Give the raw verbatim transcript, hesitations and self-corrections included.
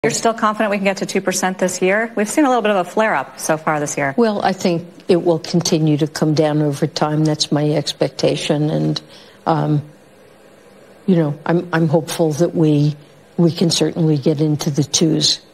You're still confident we can get to two percent this year? We've seen a little bit of a flare-up so far this year. Well, I think it will continue to come down over time. That's my expectation. And, um, you know, I'm, I'm hopeful that we, we can certainly get into the twos.